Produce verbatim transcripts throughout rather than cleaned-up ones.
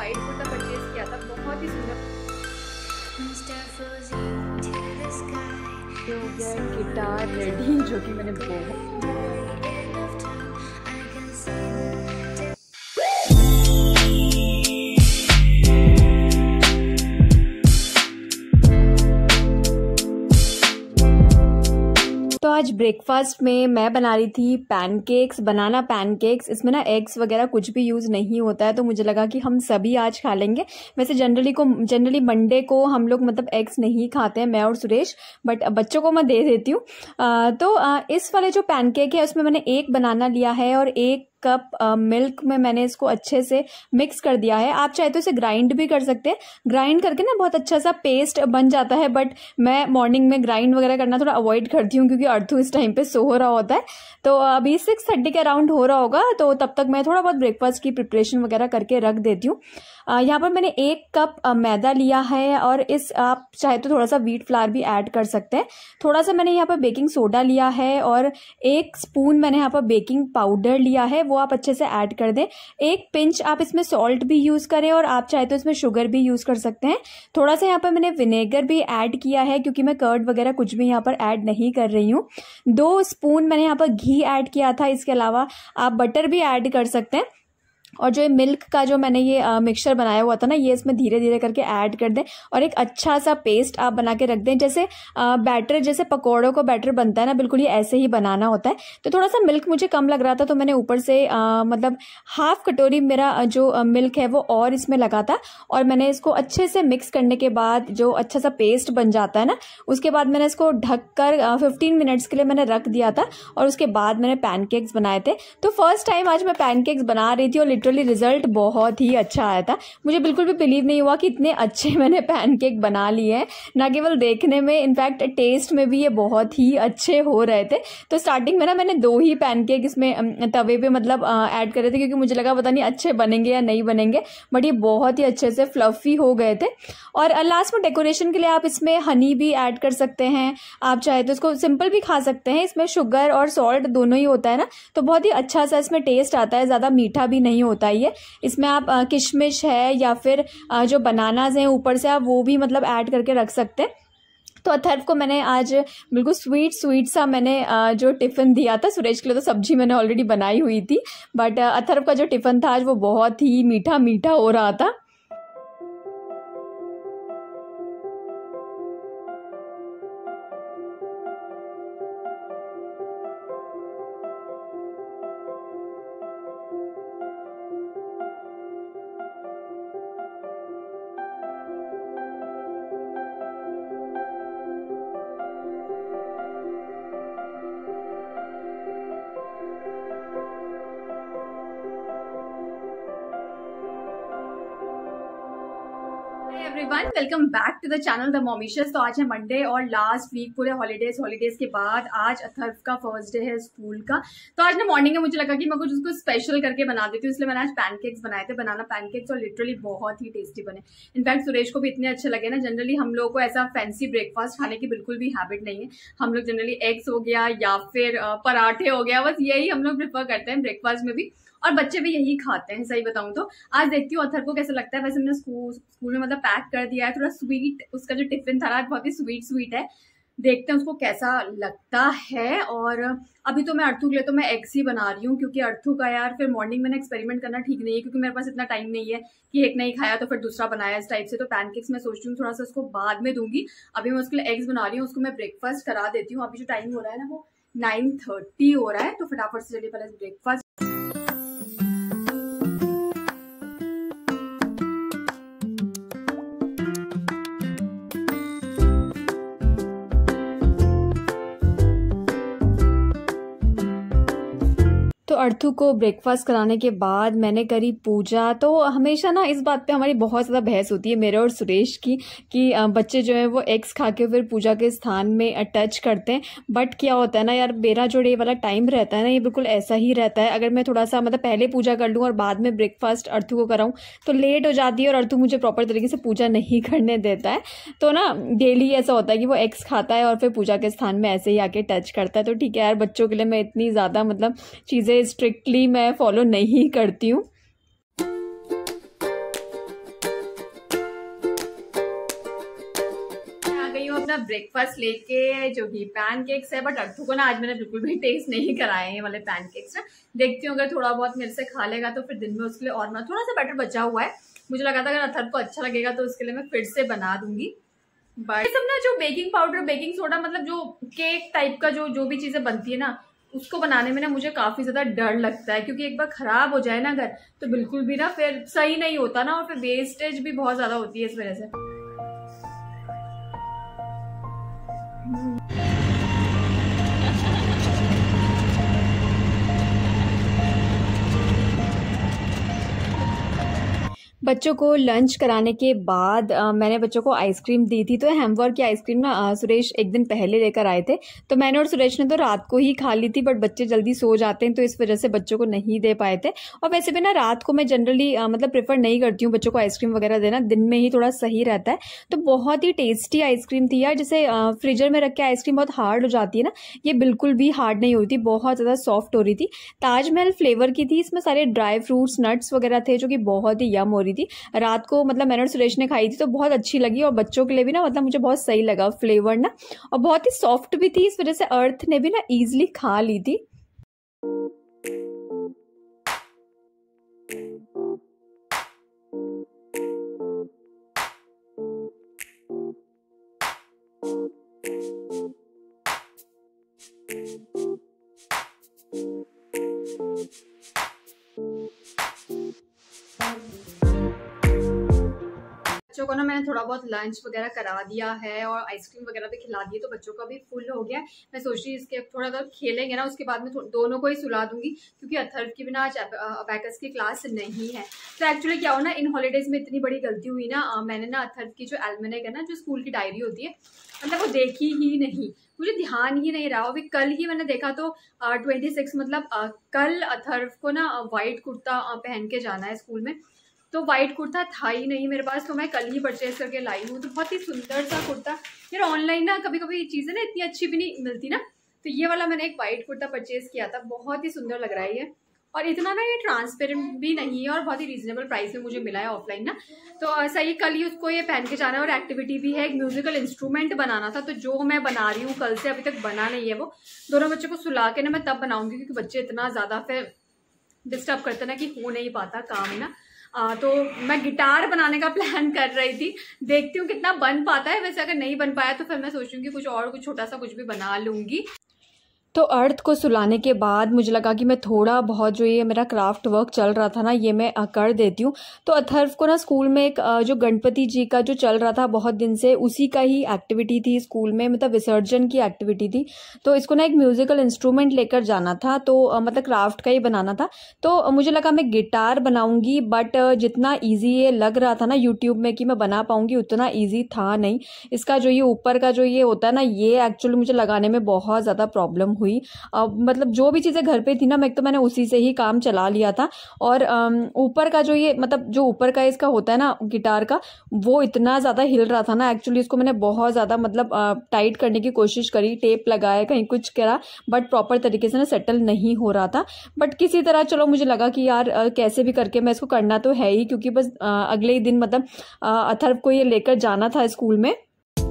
White kurta purchase किया था, बहुत ही सुंदर हो गया। गिटार रेडी, जो कि मैंने बहुत तो आज ब्रेकफास्ट में मैं बना रही थी पैनकेक्स, बनाना पैनकेक्स। इसमें ना एग्स वगैरह कुछ भी यूज़ नहीं होता है, तो मुझे लगा कि हम सभी आज खा लेंगे। वैसे जनरली को जनरली मंडे को हम लोग मतलब एग्स नहीं खाते हैं, मैं और सुरेश, बट बच्चों को मैं दे देती हूँ। तो आ, इस वाले जो पैनकेक है उसमें मैंने एक बनाना लिया है और एक कप मिल्क में मैंने इसको अच्छे से मिक्स कर दिया है। आप चाहे तो इसे ग्राइंड भी कर सकते हैं, ग्राइंड करके ना बहुत अच्छा सा पेस्ट बन जाता है, बट मैं मॉर्निंग में ग्राइंड वगैरह करना थोड़ा अवॉइड करती हूँ क्योंकि अर्थू इस टाइम पे सो रहा होता है। तो अभी सिक्स थर्टी के अराउंड हो रहा होगा, तो तब तक मैं थोड़ा बहुत ब्रेकफास्ट की प्रिपरेशन वगैरह करके रख देती हूँ। यहाँ पर मैंने एक कप मैदा लिया है और इस आप चाहे तो थोड़ा सा व्हीट फ्लावर भी ऐड कर सकते हैं। थोड़ा सा मैंने यहाँ पर बेकिंग सोडा लिया है और एक स्पून मैंने यहाँ पर बेकिंग पाउडर लिया है, वो आप अच्छे से ऐड कर दें। एक पिंच आप इसमें सॉल्ट भी यूज करें और आप चाहे तो इसमें शुगर भी यूज कर सकते हैं। थोड़ा सा यहाँ पर मैंने विनेगर भी ऐड किया है क्योंकि मैं कर्ड वगैरह कुछ भी यहाँ पर ऐड नहीं कर रही हूँ। दो स्पून मैंने यहाँ पर घी ऐड किया था, इसके अलावा आप बटर भी ऐड कर सकते हैं। और जो मिल्क का जो मैंने ये मिक्सचर बनाया हुआ था ना, ये इसमें धीरे धीरे करके ऐड कर दें और एक अच्छा सा पेस्ट आप बना के रख दें। जैसे बैटर, जैसे पकौड़ों को बैटर बनता है ना, बिल्कुल ये ऐसे ही बनाना होता है। तो थोड़ा सा मिल्क मुझे कम लग रहा था, तो मैंने ऊपर से आ, मतलब हाफ कटोरी मेरा जो मिल्क है वो और इसमें लगा था और मैंने इसको अच्छे से मिक्स करने के बाद जो अच्छा सा पेस्ट बन जाता है ना, उसके बाद मैंने इसको ढककर फिफ्टीन मिनट्स के लिए मैंने रख दिया था और उसके बाद मैंने पैनकेक्स बनाए थे। तो फर्स्ट टाइम आज मैं पैनकेक्स बना रही थी और लिटरली रिजल्ट बहुत ही अच्छा आया था। मुझे बिल्कुल भी बिलीव नहीं हुआ कि इतने अच्छे मैंने पैनकेक बना लिए हैं, ना केवल देखने में, इनफैक्ट टेस्ट में भी ये बहुत ही अच्छे हो रहे थे। तो स्टार्टिंग में ना मैंने दो ही पैनकेक इसमें तवे पे मतलब ऐड करे थे क्योंकि मुझे लगा पता नहीं अच्छे बनेंगे या नहीं बनेंगे, बट ये बहुत ही अच्छे से फ्लफी हो गए थे। और लास्ट में डेकोरेशन के लिए आप इसमें हनी भी ऐड कर सकते हैं, आप चाहे तो इसको सिंपल भी खा सकते हैं। इसमें शुगर और सॉल्ट दोनों ही होता है ना, तो बहुत ही अच्छा सा इसमें टेस्ट आता है, ज़्यादा मीठा भी नहीं होता है ये। इसमें आप किशमिश है या फिर जो बनानाज हैं ऊपर से, आप वो भी मतलब ऐड करके रख सकते हैं। तो अथर्व को मैंने आज बिल्कुल स्वीट स्वीट सा मैंने जो टिफ़िन दिया था। सुरेश के लिए तो सब्जी मैंने ऑलरेडी बनाई हुई थी, बट अथर्व का जो टिफ़िन था आज वो बहुत ही मीठा मीठा हो रहा था। Everyone, welcome back to the channel the Mommicious. तो आज है मंडे और लास्ट वीक पूरे हॉलीडेज हॉलीडेज के बाद आज अथर्व का फर्स्ट डे है स्कूल का। तो आज ना मॉर्निंग में मुझे लगा कि मैं कुछ उसको स्पेशल करके बना देती हूँ, इसलिए मैंने आज पैनकेक्स बनाए थे, बनाना पैनकेक्स, और लिटरली बहुत ही टेस्टी बने। इनफैक्ट सुरेश को भी इतने अच्छे लगे ना। जनरली हम लोगों को ऐसा फैंसी ब्रेकफास्ट खाने की बिल्कुल भी हैबिट नहीं है। हम लोग जनरली एग्स हो गया या फिर पराठे हो गया, बस यही हम लोग प्रेफर करते हैं ब्रेकफास्ट में भी, और बच्चे भी यही खाते हैं सही बताऊं तो। आज देखती हूँ अथर को कैसा लगता है। वैसे मैंने स्कूल स्कूल में मतलब पैक कर दिया है, थोड़ा स्वीट उसका जो टिफिन था बहुत ही स्वीट स्वीट है। देखते हैं उसको कैसा लगता है। और अभी तो मैं अर्थू के लिए तो मैं एग्स ही बना रही हूँ क्योंकि अर्थू का यार फिर मॉर्निंग में एक्सपेरिमेंट करना ठीक नहीं है, क्योंकि मेरे पास इतना टाइम नहीं है कि एक नहीं खाया तो फिर दूसरा बनाया इस टाइप से। तो पैनकेक्स मैं सोच रही हूँ थोड़ा सा उसको बाद में दूंगी। अभी मैं उसके लिए एग्स बना रही हूँ, उसको मैं ब्रेकफास्ट करा देती हूँ। अभी जो टाइम हो रहा है ना वो नाइन थर्टी हो रहा है, तो फटाफट से चलिए पहले ब्रेकफास्ट। तो अर्थू को ब्रेकफास्ट कराने के बाद मैंने करी पूजा। तो हमेशा ना इस बात पे हमारी बहुत ज़्यादा बहस होती है मेरे और सुरेश की कि बच्चे जो है वो एग्स खा के फिर पूजा के स्थान में टच करते हैं। बट क्या होता है ना यार, मेरा जो डे वाला टाइम रहता है ना ये बिल्कुल ऐसा ही रहता है। अगर मैं थोड़ा सा मतलब पहले पूजा कर लूँ और बाद में ब्रेकफास्ट अर्थू को कराऊँ तो लेट हो जाती है और अर्थू मुझे प्रॉपर तरीके से पूजा नहीं करने देता है। तो ना डेली ऐसा होता है कि वो एग्स खाता है और फिर पूजा के स्थान में ऐसे ही आके टच करता है। तो ठीक है यार, बच्चों के लिए मैं इतनी ज़्यादा मतलब चीज़ें स्ट्रिक्टली मैं फॉलो नहीं करती हूँ। अपना ब्रेकफास्ट लेके, जो कि पैनकेक्स है, बट अर्थू को ना आज मैंने बिल्कुल भी टेस्ट नहीं कराए हैं वाले पैनकेक्स ना। देखती हूँ अगर थोड़ा बहुत मेरे से खा लेगा तो फिर दिन में उसके लिए और ना थोड़ा सा बैटर बचा हुआ है। मुझे लगा था अगर अर्थर को अच्छा लगेगा तो उसके लिए मैं फिर से बना दूंगी। बट ये सब ना जो बेकिंग पाउडर, बेकिंग सोडा, मतलब जो केक टाइप का जो जो भी चीजें बनती है ना, उसको बनाने में ना मुझे काफी ज्यादा डर लगता है, क्योंकि एक बार खराब हो जाए ना अगर, तो बिल्कुल भी ना फिर सही नहीं होता ना, और फिर वेस्टेज भी बहुत ज्यादा होती है इस वजह से। बच्चों को लंच कराने के बाद आ, मैंने बच्चों को आइसक्रीम दी थी। तो हैम्बर्ग की आइसक्रीम ना आ, सुरेश एक दिन पहले लेकर आए थे, तो मैंने और सुरेश ने तो रात को ही खा ली थी, बट बच्चे जल्दी सो जाते हैं तो इस वजह से बच्चों को नहीं दे पाए थे। और वैसे भी ना रात को मैं जनरली मतलब प्रेफर नहीं करती हूँ बच्चों को आइसक्रीम वगैरह देना, दिन में ही थोड़ा सही रहता है। तो बहुत ही टेस्टी आइसक्रीम थी यार, जैसे फ्रीजर में रख के आइसक्रीम बहुत हार्ड हो जाती है ना, ये बिल्कुल भी हार्ड नहीं होती, बहुत ज़्यादा सॉफ्ट हो रही थी। ताजमहल फ्लेवर की थी, इसमें सारे ड्राई फ्रूट्स, नट्स वगैरह थे, जो कि बहुत ही यम हो रही थी। रात को मतलब मैंने और सुरेश ने खाई थी तो बहुत अच्छी लगी, और बच्चों के लिए भी ना मतलब मुझे बहुत सही लगा फ्लेवर ना, और बहुत ही सॉफ्ट भी थी, इस वजह से अर्थ ने भी ना इजीली खा ली थी। बच्चों को ना मैंने थोड़ा बहुत लंच वगैरह करा दिया है और आइसक्रीम वगैरह भी खिला दी है, तो बच्चों का भी फुल हो गया है। मैं सोच रही हूँ इसके थोड़ा देर खेलेंगे ना, उसके बाद में दोनों को ही सुला दूंगी, क्योंकि अथर्व की भी ना आज अबैकस की क्लास नहीं है। तो एक्चुअली क्या हो ना, इन हॉलीडेज में इतनी बड़ी गलती हुई ना, मैंने ना अथर्व की जो एल्मेनेक है ना, जो स्कूल की डायरी होती है, मतलब वो देखी ही नहीं, मुझे ध्यान ही नहीं रहा। अभी कल ही मैंने देखा तो ट्वेंटी सिक्स मतलब आ, कल अथर्व को ना व्हाइट कुर्ता पहन के जाना है स्कूल में, तो व्हाइट कुर्ता था ही नहीं मेरे पास, तो मैं कल ही परचेज करके लाई हूँ। तो बहुत ही सुंदर सा कुर्ता, यार ऑनलाइन ना कभी कभी चीज़ें ना इतनी अच्छी भी नहीं मिलती ना, तो ये वाला मैंने एक व्हाइट कुर्ता परचेज किया था, बहुत ही सुंदर लग रहा है ये, और इतना ना ये ट्रांसपेरेंट भी नहीं है, और बहुत ही रीजनेबल प्राइस में मुझे मिला है ऑफलाइन ना। तो सही कल ही उसको ये पहन के जाना है, और एक्टिविटी भी है, एक म्यूजिकल इंस्ट्रूमेंट बनाना था, तो जो मैं बना रही हूँ कल से, अभी तक बना नहीं है वो। दोनों बच्चों को सुला के ना मैं तब बनाऊंगी, क्योंकि बच्चे इतना ज्यादा फिर डिस्टर्ब करते ना कि हो नहीं पाता काम है ना। आ, तो मैं गिटार बनाने का प्लान कर रही थी, देखती हूँ कितना बन पाता है। वैसे अगर नहीं बन पाया तो फिर मैं सोचूंगी कुछ और, कुछ छोटा सा कुछ भी बना लूंगी। तो अर्थ को सुलाने के बाद मुझे लगा कि मैं थोड़ा बहुत जो ये मेरा क्राफ्ट वर्क चल रहा था ना, ये मैं कर देती हूँ। तो अथर्व को ना स्कूल में एक जो गणपति जी का जो चल रहा था बहुत दिन से, उसी का ही एक्टिविटी थी स्कूल में, मतलब विसर्जन की एक्टिविटी थी। तो इसको ना एक म्यूजिकल इंस्ट्रूमेंट लेकर जाना था, तो मतलब क्राफ्ट का ही बनाना था। तो मुझे लगा मैं गिटार बनाऊंगी, बट जितना ईजी ये लग रहा था ना यूट्यूब में कि मैं बना पाऊंगी, उतना ईजी था नहीं। इसका जो ये ऊपर का जो ये होता है ना, ये एक्चुअली मुझे लगाने में बहुत ज़्यादा प्रॉब्लम हुई। अब मतलब जो भी चीज़ें घर पे थी ना, मैं तो मैंने उसी से ही काम चला लिया था। और ऊपर का जो ये मतलब जो ऊपर का इसका होता है ना गिटार का, वो इतना ज़्यादा हिल रहा था ना, एक्चुअली इसको मैंने बहुत ज़्यादा मतलब टाइट करने की कोशिश करी, टेप लगाया, कहीं कुछ करा, बट प्रॉपर तरीके से ना सेटल नहीं हो रहा था। बट किसी तरह चलो मुझे लगा कि यार कैसे भी करके मैं इसको करना तो है ही, क्योंकि बस अगले ही दिन मतलब अथर्व को ये लेकर जाना था स्कूल में।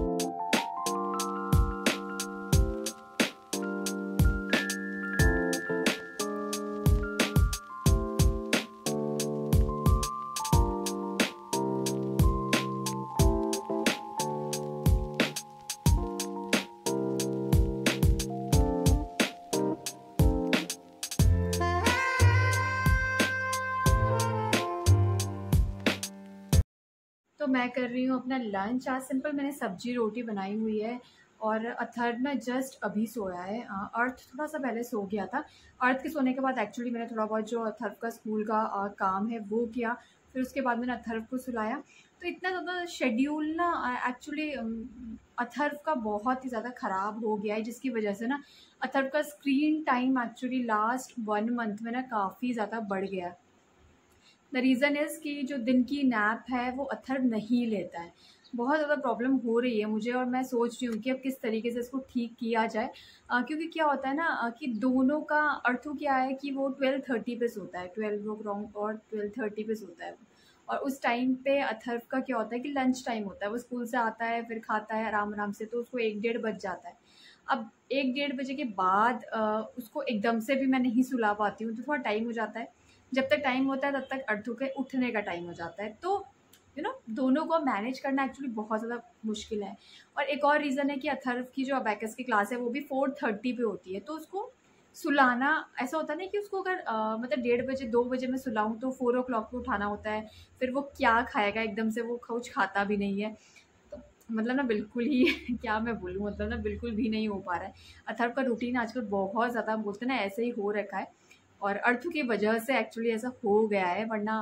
तो मैं कर रही हूँ अपना लंच। आज सिंपल मैंने सब्जी रोटी बनाई हुई है, और अथर्व ना जस्ट अभी सोया है। अर्थ थोड़ा सा पहले सो गया था। अर्थ के सोने के बाद एक्चुअली मैंने थोड़ा बहुत जो अथर्व का स्कूल का आ, काम है वो किया, फिर उसके बाद मैंने अथर्व को सुलाया। तो इतना ज़्यादा शेड्यूल ना एक्चुअली अथर्व का बहुत ही ज़्यादा ख़राब हो गया है, जिसकी वजह से ना अथर्व का screen time actually last one month में ना काफ़ी ज़्यादा बढ़ गया। द रीज़न इज़ कि जो दिन की नैप है वो अथर्व नहीं लेता है। बहुत ज़्यादा प्रॉब्लम हो रही है मुझे, और मैं सोच रही हूँ कि अब किस तरीके से इसको ठीक किया जाए। आ, क्योंकि क्या होता है ना आ, कि दोनों का अर्थू क्या है कि वो ट्वेल्व थर्टी पे सोता है, ट्वेल्व ओ क्लॉक और ट्वेल्व थर्टी पे सोता है, और उस टाइम पे अथर्व का क्या होता है कि लंच टाइम होता है, वो स्कूल से आता है फिर खाता है आराम आराम से, तो उसको एक डेढ़ बज जाता है। अब एक डेढ़ बजे के बाद आ, उसको एकदम से भी मैं नहीं सुला पाती हूँ, तो थोड़ा टाइम हो जाता है। जब तक टाइम होता है तब तक अर्थू के उठने का टाइम हो जाता है। तो यू नो दोनों को मैनेज करना एक्चुअली बहुत ज़्यादा मुश्किल है। और एक और रीज़न है कि अथर्व की जो अबैकस की क्लास है वो भी फोर थर्टी पे होती है, तो उसको सुलाना ऐसा होता है ना कि उसको अगर आ, मतलब डेढ़ बजे दो बजे मैं सुलाऊँ तो फोर ओ क्लॉक पे उठाना होता है, फिर वो क्या खाएगा, एकदम से वो कुछ खाता भी नहीं है। तो मतलब ना बिल्कुल ही क्या मैं बोलूँ, मतलब ना बिल्कुल भी नहीं हो पा रहा है। अथर्व का रूटीन आजकल बहुत ज़्यादा बोलते हैं ना ऐसे ही हो रखा है, और अर्थू की वजह से एक्चुअली ऐसा हो गया है, वरना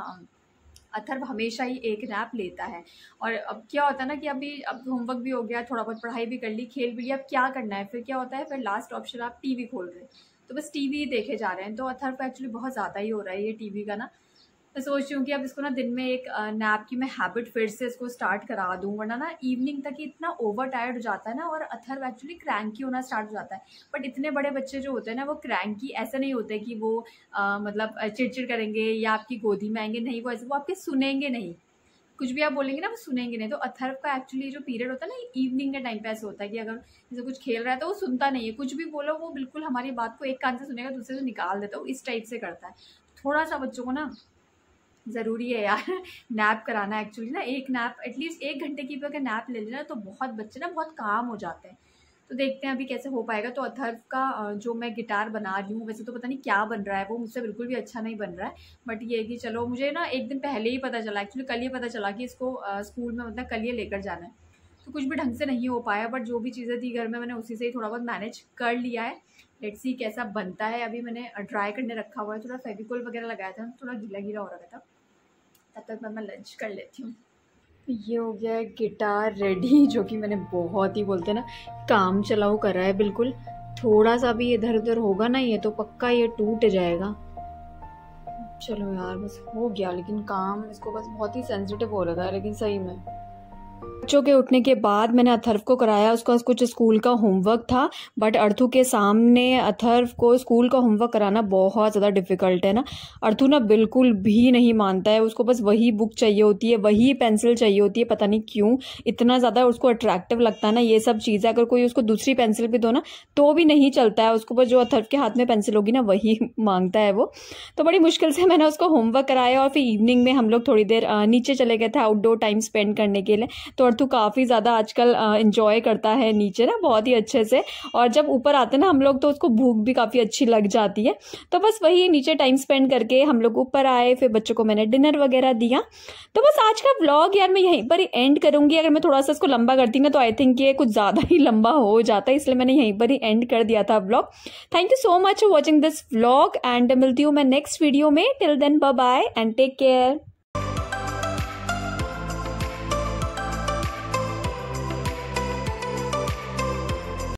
अथर्व हमेशा ही एक नैप लेता है। और अब क्या होता है ना कि अभी अब होमवर्क भी हो गया, थोड़ा बहुत पढ़ाई भी कर ली, खेल भी लिया, अब क्या करना है, फिर क्या होता है, फिर लास्ट ऑप्शन आप टीवी खोल रहे हैं, तो बस टीवी ही देखे जा रहे हैं। तो अथर्व का एक्चुअली बहुत ज़्यादा ही हो रहा है ये टीवी का ना। मैं सोच रही हूँ कि अब इसको ना दिन में एक नैप की मैं हैबिट फिर से इसको स्टार्ट करा दूँ, वरना ना इवनिंग तक ही इतना ओवर टायर्ड हो जाता है ना, और अथर्व एक्चुअली क्रैंकी होना स्टार्ट हो जाता है। बट इतने बड़े बच्चे जो होते हैं ना वो क्रैंकी ऐसे नहीं होते कि वो आ, मतलब चिड़चिड़ करेंगे या आपकी गोदी में आएंगे, नहीं, वो ऐसे वो आपके सुनेंगे नहीं, कुछ भी आप बोलेंगे ना वो सुनेंगे नहीं। तो अथर्व का एक्चुअली जो पीरियड होता है ना इवनिंग के टाइम पे ऐसे होता है कि अगर जैसे कुछ खेल रहा है तो वो सुनता नहीं है, कुछ भी बोलो वो बिल्कुल हमारी बात को एक कान से सुनेगा दूसरे से निकाल देता है, वो इस टाइप से करता है। थोड़ा सा बच्चों को ना ज़रूरी है यार नैप कराना। एक्चुअली ना एक नैप एटलीस्ट एक घंटे की भी अगर नैप ले लेना तो बहुत बच्चे ना बहुत काम हो जाते हैं। तो देखते हैं अभी कैसे हो पाएगा। तो अथर्व का जो मैं गिटार बना रही हूँ, वैसे तो पता नहीं क्या बन रहा है, वो मुझसे बिल्कुल भी अच्छा नहीं बन रहा है, बट ये है कि चलो मुझे ना एक दिन पहले ही पता चला, एक्चुअली कल ही पता चला कि इसको स्कूल में मतलब कल ये लेकर जाना है, तो कुछ भी ढंग से नहीं हो पाया, बट जो भी चीज़ें थी घर में मैंने उसी से ही थोड़ा बहुत मैनेज कर लिया है। लेट्स सी कैसा बनता है। अभी मैंने ड्राई करने रखा हुआ है, थोड़ा फेविकोल वगैरह लगाया था, थोड़ा गीला गीला हो रहा था, तब तक मैं मैं लंच कर लेती हूँ। ये हो गया है गिटार रेडी, जो कि मैंने बहुत ही बोलते हैं ना काम चलाऊ करा है बिल्कुल। थोड़ा सा भी इधर उधर होगा ना ये तो पक्का ये टूट जाएगा। चलो यार बस हो गया, लेकिन काम इसको बस बहुत ही सेंसिटिव हो रहा था, लेकिन सही में बच्चों के उठने के बाद मैंने अथर्व को कराया, उसका कुछ स्कूल का होमवर्क था, बट अर्थू के सामने अथर्व को स्कूल का होमवर्क कराना बहुत ज़्यादा डिफ़िकल्ट है ना। अर्थू ना बिल्कुल भी नहीं मानता है, उसको बस वही बुक चाहिए होती है, वही पेंसिल चाहिए होती है, पता नहीं क्यों इतना ज़्यादा उसको अट्रैक्टिव लगता है ना ये सब चीज़ें। अगर कोई उसको दूसरी पेंसिल भी दो ना तो भी नहीं चलता है उसको, बस जो अथर्व के हाथ में पेंसिल होगी ना वही मांगता है वो। तो बड़ी मुश्किल से मैंने उसको होमवर्क कराया, और फिर इवनिंग में हम लोग थोड़ी देर नीचे चले गए थे आउटडोर टाइम स्पेंड करने के लिए। तो अर्थू काफ़ी ज़्यादा आजकल इंजॉय करता है नीचे ना बहुत ही अच्छे से, और जब ऊपर आते हैं ना हम लोग तो उसको भूख भी काफ़ी अच्छी लग जाती है। तो बस वही नीचे टाइम स्पेंड करके हम लोग ऊपर आए, फिर बच्चों को मैंने डिनर वगैरह दिया। तो बस आज का व्लॉग यार मैं यहीं पर ही एंड करूँगी। अगर मैं थोड़ा सा इसको लंबा करती ना तो आई थिंक ये कुछ ज़्यादा ही लंबा हो जाता है, इसलिए मैंने यहीं पर ही एंड कर दिया था vlog. Thank you so much for watching this vlog, and मिलती हूँ मैं नेक्स्ट वीडियो में। Till then bye bye and take care.